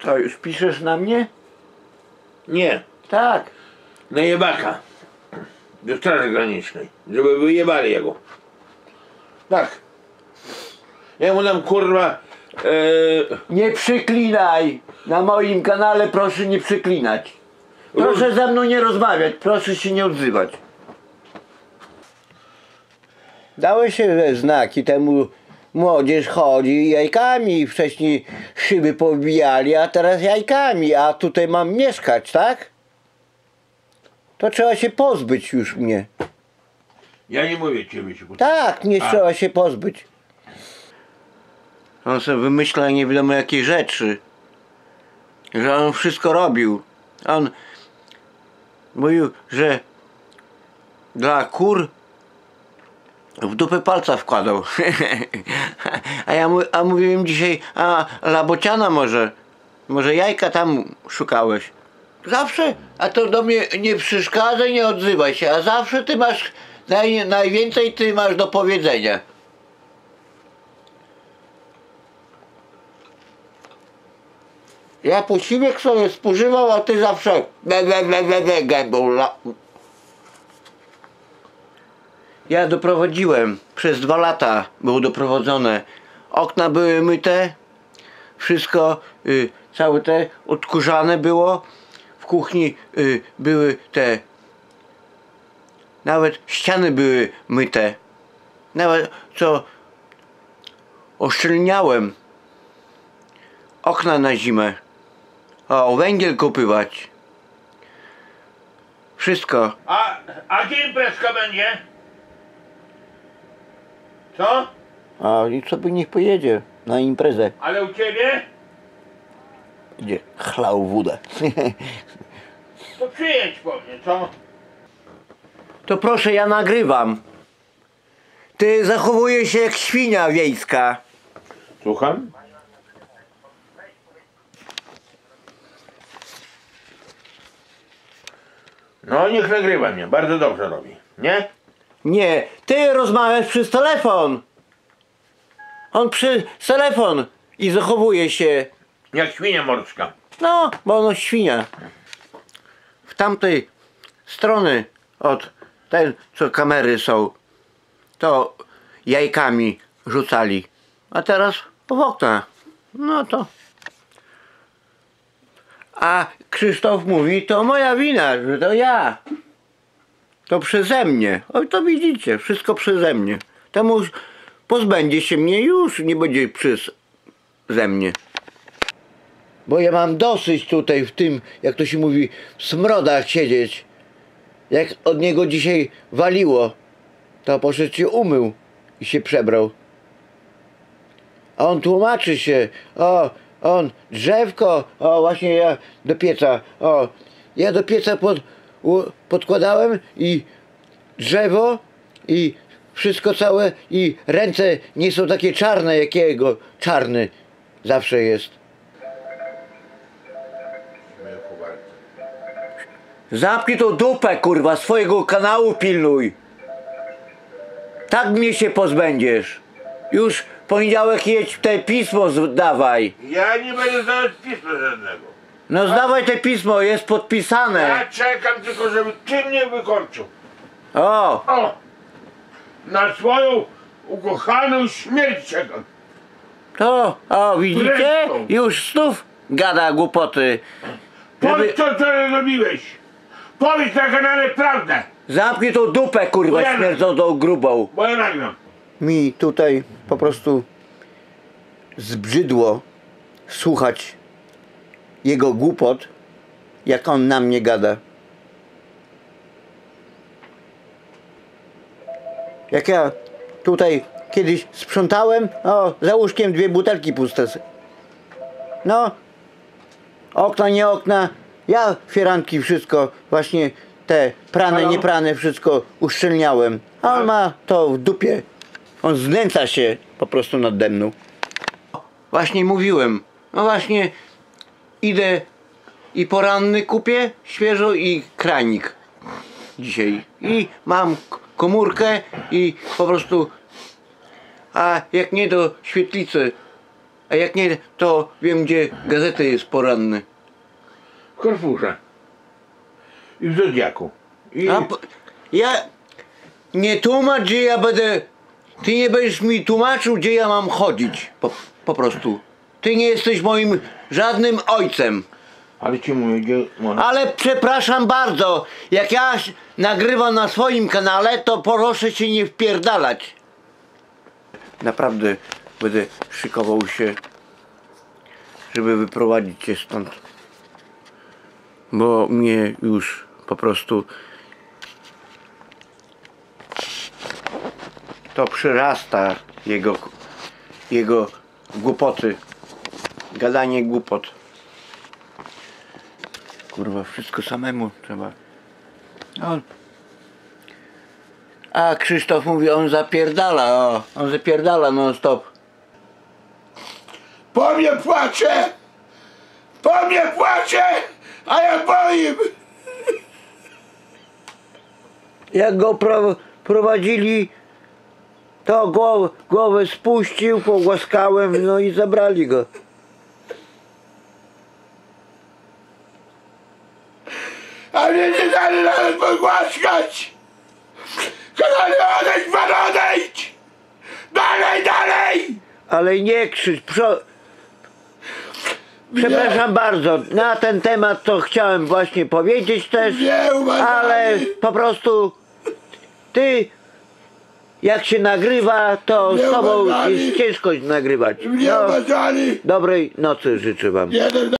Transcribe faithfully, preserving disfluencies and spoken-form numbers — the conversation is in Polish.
To już piszesz na mnie? Nie. Tak. Na jebaka. Do Straży Granicznej. Żeby wyjebali jego. Tak. Ja mu dam kurwa... Yy... Nie przyklinaj. Na moim kanale proszę nie przyklinać. Proszę ze mną nie rozmawiać. Proszę się nie odzywać. Dały się znaki temu. Młodzież chodzi jajkami. Wcześniej szyby pobijali, a teraz jajkami. A tutaj mam mieszkać, tak? To trzeba się pozbyć już mnie. Ja nie mówię ciebie się. Tak, nie trzeba się pozbyć. On sobie wymyśla nie wiadomo jakie rzeczy. Że on wszystko robił. On mówił, że dla kur w dupę palca wkładał. a ja mu, a mówiłem dzisiaj, a labociana może, może jajka tam szukałeś. Zawsze, a to do mnie nie przeszkadza, nie odzywaj się, a zawsze ty masz, naj, najwięcej ty masz do powiedzenia. Ja posiłek sobie spożywał, a ty zawsze be, be, be, be, be, gębą. Ja doprowadziłem, przez dwa lata było doprowadzone. Okna były myte, wszystko, y, całe te odkurzane było. W kuchni y, były te, nawet ściany były myte. Nawet co oszczelniałem. Okna na zimę. O, węgiel kupywać. Wszystko. A, a gdzie imprezka będzie? Co? A i sobie niech pojedzie na imprezę. Ale u ciebie? Gdzie? Chlał wódę. To przyjedź po mnie, co? To proszę, ja nagrywam. Ty zachowujesz się jak świnia wiejska. Słucham? No niech nagrywa mnie, bardzo dobrze robi, nie? Nie, ty rozmawiasz przez telefon. On przez telefon i zachowuje się. Jak świnia morska. No, bo ono świnia. W tamtej strony od tej, co kamery są, to jajkami rzucali. A teraz w okna. No to. A Krzysztof mówi, to moja wina, że to ja. To przeze mnie. Oj, to widzicie, wszystko przeze mnie. Temu pozbędzie się mnie już, nie będzie przeze mnie. Bo ja mam dosyć tutaj w tym, jak to się mówi, w smrodach siedzieć. Jak od niego dzisiaj waliło, to poszedł się umył i się przebrał. A on tłumaczy się, o, on drzewko, o właśnie ja do pieca, o, ja do pieca pod, u, podkładałem i drzewo i wszystko całe i ręce nie są takie czarne, jak jego czarny zawsze jest. Zamknij tą dupę, kurwa, swojego kanału pilnuj. Tak mnie się pozbędziesz. Już w poniedziałek jedź te pismo zdawaj. Ja nie będę zdawać pisma żadnego. No zdawaj te pismo, jest podpisane. Ja czekam tylko, żeby ty mnie wykończył. O! O! Na swoją ukochaną śmierć czekam. To, o widzicie? Zresztą. Już znów gada głupoty. Żeby... Powiedz co, co robiłeś. Powiedz na kanale prawdę. Zamknij tą dupę, kurwa, Ja- śmierdzącą grubą. Bo ja nagram. Mi tutaj po prostu zbrzydło słuchać jego głupot, jak on na mnie gada. Jak ja tutaj kiedyś sprzątałem, o, za łóżkiem dwie butelki puste. No, okna, nie okna, ja firanki, wszystko, właśnie te prane, Halo? nieprane, wszystko uszczelniałem. A on ma to w dupie. On znęca się po prostu nade mną. Właśnie mówiłem, no właśnie idę i poranny kupię świeżo i kranik dzisiaj. I mam komórkę i po prostu, a jak nie do świetlicy A jak nie, to wiem, gdzie gazety jest poranne. W Carrefourze. I w Zodiaku. I... A, po- ja nie tłumacz, gdzie ja będę. Ty nie będziesz mi tłumaczył, gdzie ja mam chodzić. Po, po prostu. Ty nie jesteś moim żadnym ojcem. Ale ci mówię, gdzie... można- Ale przepraszam bardzo, jak ja ś- nagrywam na swoim kanale, to proszę się nie wpierdalać. Naprawdę będę szykował się, żeby wyprowadzić cię stąd. Bo mnie już po prostu to przyrasta jego, jego głupoty, gadanie głupot. Kurwa, wszystko samemu trzeba. No. A Krzysztof mówi, on zapierdala, o, on zapierdala non stop. Po mnie płacze! Po mnie płacze! A ja boję! Jak go pro, prowadzili, to głowę, głowę spuścił, pogłaskałem, no i zabrali go. A mnie nie dali nawet pogłaskać! Kazali odejdź, pan odejdź! Dalej, dalej! Ale nie krzycz, przo... Przepraszam bardzo, na ten temat to chciałem właśnie powiedzieć też, Nie uważaj! ale po prostu ty, jak się nagrywa, to z Nie tobą uważali. jest ciężko nagrywać. Mnie No, uważali! dobrej nocy życzę wam. Jeden